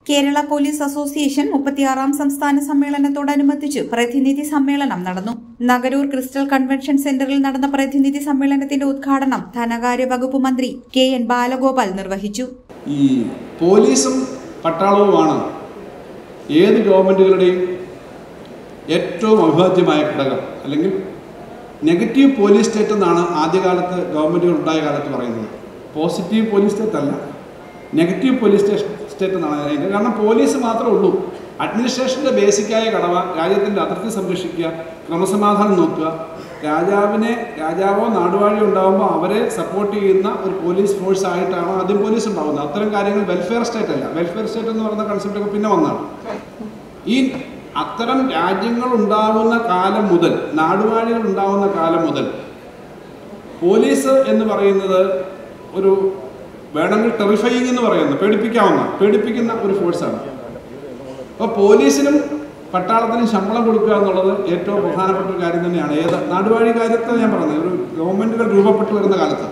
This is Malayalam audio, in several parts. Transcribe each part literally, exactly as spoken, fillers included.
കേരള പോലീസ് അസോസിയേഷൻ മുപ്പത്തിയാറാം സംസ്ഥാന സമ്മേളനത്തോടനുബന്ധിച്ച് പ്രതിനിധി സമ്മേളനം നടന്നു. നഗരൂർ ക്രിസ്റ്റൽ കൺവെൻഷൻ സെന്ററിൽ നടന്ന പ്രതിനിധി സമ്മേളനത്തിന്റെ ഉദ്ഘാടനം ധനകാര്യ വകുപ്പ് മന്ത്രി കെ എൻ ബാലഗോപാൽ നിർവഹിച്ചു. ഈ പോലീസും പട്ടാളവുമാണ് ഏത് ഗവൺമെന്റുകളുടെയും ഏറ്റവും അവിഭാജ്യമായ ഘടകം. അല്ലെങ്കിൽ നെഗറ്റീവ് പോലീസ് സ്റ്റേറ്റ് എന്നാണ് ആദ്യകാലത്ത് ഗവൺമെന്റുകൾ ഉണ്ടായ കാലത്ത് പറയുന്നത്. പോസിറ്റീവ് പോലീസ് സ്റ്റേറ്റ് അല്ല, നെഗറ്റീവ് പോലീസ് സ്റ്റേഷൻ സ്റ്റേറ്റ് എന്നാണ് അതിൻ്റെ. കാരണം പോലീസ് മാത്രമേ ഉള്ളൂ. അഡ്മിനിസ്ട്രേഷൻ്റെ ബേസിക്കായ കടമ രാജ്യത്തിൻ്റെ അതിർത്തി സംരക്ഷിക്കുക, ക്രമസമാധാനം നോക്കുക. രാജാവിനെ രാജാവോ നാടുവാഴിയോ ഉണ്ടാകുമ്പോൾ അവരെ സപ്പോർട്ട് ചെയ്യുന്ന ഒരു പോലീസ് ഫോഴ്സ് ആയിട്ടാണ് ആദ്യം പോലീസ് ഉണ്ടാകുന്നത്. അത്തരം കാര്യങ്ങൾ വെൽഫെയർ സ്റ്റേറ്റ് അല്ല. വെൽഫെയർ സ്റ്റേറ്റ് എന്ന് പറയുന്ന കൺസെപ്റ്റൊക്കെ പിന്നെ വന്നതാണ്. ഈ അത്തരം രാജ്യങ്ങൾ ഉണ്ടാകുന്ന കാലം മുതൽ, നാടുവാഴികൾ ഉണ്ടാകുന്ന കാലം മുതൽ പോലീസ് എന്ന് പറയുന്നത് ഒരു വേണമെങ്കിൽ ടെറിഫയിങ് എന്ന് പറയുന്നത് പേടിപ്പിക്കാവുന്ന പേടിപ്പിക്കുന്ന ഒരു ഫോഴ്സാണ്. അപ്പോൾ പോലീസിനും പട്ടാളത്തിനും ശമ്പളം കൊടുക്കുക എന്നുള്ളത് ഏറ്റവും പ്രധാനപ്പെട്ട ഒരു കാര്യം തന്നെയാണ്. ഏത് നാടുവാഴി കാര്യത്തെ ഞാൻ പറഞ്ഞത്, ഒരു ഗവൺമെൻറ്റുകൾ രൂപപ്പെട്ടു വരുന്ന കാലത്ത്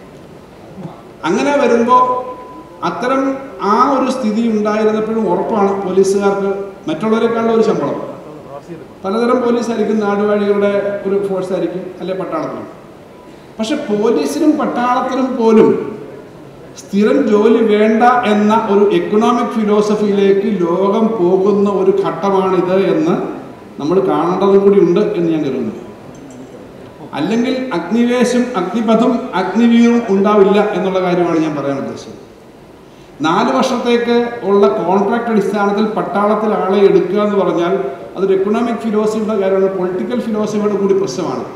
അങ്ങനെ വരുമ്പോൾ അത്തരം ആ ഒരു സ്ഥിതി ഉണ്ടായിരുന്നപ്പോഴും ഉറപ്പാണ് പോലീസുകാർക്ക് മറ്റുള്ളവരെക്കാളും ഒരു ശമ്പളം. പലതരം പോലീസായിരിക്കും, നാടുവാഴികളുടെ ഒരു ഫോഴ്സായിരിക്കും, അല്ലെ പട്ടാളത്തിനും. പക്ഷെ പോലീസിനും പട്ടാളത്തിനും പോലും സ്ഥിരം ജോലി വേണ്ട എന്ന ഒരു എക്കണോമിക് ഫിലോസഫിയിലേക്ക് ലോകം പോകുന്ന ഒരു ഘട്ടമാണിത് എന്ന് നമ്മൾ കാണേണ്ടതും കൂടി ഉണ്ട് എന്ന് ഞാൻ കരുതുന്നു. അല്ലെങ്കിൽ അഗ്നിവേശം അഗ്നിപഥും അഗ്നിവീറും ഉണ്ടാവില്ല എന്നുള്ള കാര്യമാണ് ഞാൻ പറയാൻ ഉദ്ദേശിച്ചത്. നാല് വർഷത്തേക്ക് ഉള്ള കോൺട്രാക്ട് അടിസ്ഥാനത്തിൽ പട്ടാളത്തിൽ ആളെ എടുക്കുക എന്ന് പറഞ്ഞാൽ അതൊരു എക്കണോമിക് ഫിലോസഫിയുടെ കാര്യമാണ്, പൊളിറ്റിക്കൽ ഫിലോസഫിയുടെ കൂടി പ്രശ്നമാണ്.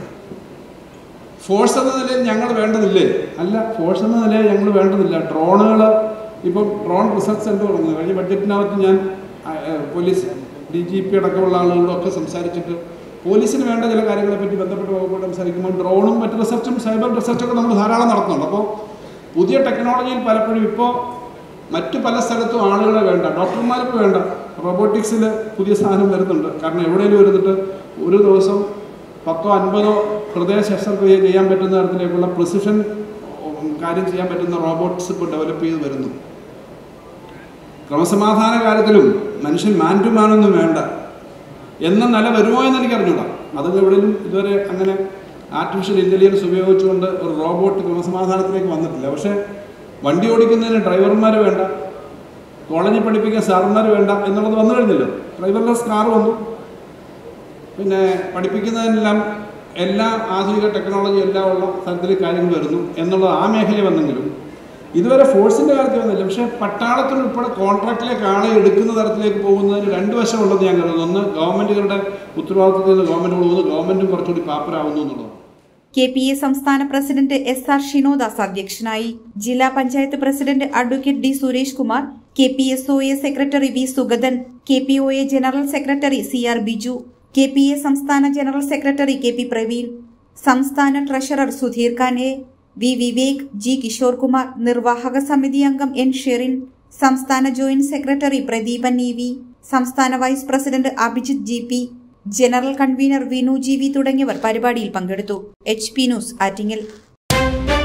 ഫോഴ്സ് എന്ന നിലയിൽ ഞങ്ങൾ വേണ്ടതില്ലേ? അല്ല, ഫോഴ്സ് എന്ന നിലയിൽ ഞങ്ങൾ വേണ്ടതില്ല. ഡ്രോണുകൾ ഇപ്പം ഡ്രോൺ റിസർച്ച് സെൻ്റർ തുടങ്ങുന്നു. കഴിഞ്ഞ ബഡ്ജറ്റിനകത്ത് ഞാൻ പോലീസ് ഡി ജി പി അടക്കമുള്ള ആളുകളൊക്കെ സംസാരിച്ചിട്ട് പോലീസിന് വേണ്ട ചില കാര്യങ്ങളെ പറ്റി ബന്ധപ്പെട്ട വകുപ്പോട് സംസാരിക്കുമ്പോൾ ഡ്രോണും മറ്റ് റിസർച്ചും സൈബർ റിസർച്ചൊക്കെ നമ്മൾ ധാരാളം നടത്തുന്നുണ്ട്. അപ്പോൾ പുതിയ ടെക്നോളജിയിൽ പലപ്പോഴും ഇപ്പോൾ മറ്റു പല സ്ഥലത്തും ആളുകളെ വേണ്ട, ഡോക്ടർമാർക്ക് വേണ്ട. റോബോട്ടിക്സിൽ പുതിയ സാധനം വരുന്നുണ്ട്. കാരണം എവിടെയെങ്കിലും വരുന്നിട്ട് ഒരു ദിവസം പത്തോ അൻപതോ ഹൃദയ ശസ്ത്രക്രിയ ചെയ്യാൻ പറ്റുന്ന തരത്തിലേക്കുള്ള പ്രിസിഷൻ കാര്യം ചെയ്യാൻ പറ്റുന്ന റോബോട്ട്സ് ഇപ്പോൾ ഡെവലപ്പ് ചെയ്ത് വരുന്നു. ക്രമസമാധാന കാര്യത്തിലും മനുഷ്യൻ മാൻ ടു മാനൊന്നും വേണ്ട എന്ന നില വരുമോ എന്ന് എനിക്കറിഞ്ഞൂടാ. അതൊക്കെ എവിടെയും ഇതുവരെ അങ്ങനെ ആർട്ടിഫിഷ്യൽ ഇൻ്റലിജൻസ് ഉപയോഗിച്ചുകൊണ്ട് ഒരു റോബോട്ട് ക്രമസമാധാനത്തിലേക്ക് വന്നിട്ടില്ല. പക്ഷേ വണ്ടി ഓടിക്കുന്നതിന് ഡ്രൈവർമാർ വേണ്ട, കോളേജിൽ പഠിപ്പിക്കാൻ സാറന്മാർ വേണ്ട എന്നുള്ളത് വന്നു കഴിഞ്ഞല്ലോ. ഡ്രൈവർലെസ് കാർ വന്നു. പിന്നെ പഠിപ്പിക്കുന്നതിനെല്ലാം എല്ലാ ആധുനിക ടെക്നോളജി എല്ലാം ഉള്ള തരത്തിൽ കാര്യങ്ങൾ വരുന്നു എന്നുള്ളത് ആ മേഖലയിൽ വന്നെങ്കിലും ഇതുവരെ ഫോഴ്സിൻ്റെ കാര്യത്തിൽ വന്നില്ല. പക്ഷേ പട്ടാളത്തിനുൾപ്പെടെ കോൺട്രാക്റ്റിലേക്ക് ആളെ എടുക്കുന്ന തരത്തിലേക്ക് പോകുന്നതിന് രണ്ട് വശമുണ്ടെന്ന് ഞാൻ കരുതുന്നു. ഒന്ന്, ഗവൺമെൻറ്റുകളുടെ ഉത്തരവാദിത്തത്തിൽ നിന്ന് ഗവൺമെൻറ് പോകുന്നു, ഗവൺമെൻറ്റും കുറച്ചുകൂടി പാപ്പരാകുന്നു എന്നുള്ളതാണ്. കെ പി എ സംസ്ഥാന പ്രസിഡന്റ് എസ് ആർ ഷിനോദാസ് അധ്യക്ഷനായി. ജില്ലാ panchayat president advocate D Suresh Kumar, K P S O A secretary V Sugathan, K P O A general secretary C R Biju, K P A സംസ്ഥാന general secretary K P Praveen, സംസ്ഥാന treasurer Sudheer Khan A, V Vivek, G Kishore Kumar, നിർവാഹക സമിതി അംഗം എൻ ഷെറിൻ, സംസ്ഥാന joint secretary Pradeepan E V, സംസ്ഥാന vice president Abhijith G P, general convener Vinu G V തുടങ്ങിയവർ പരിപാടിയിൽ പങ്കെടുത്തു. H P news Attingal.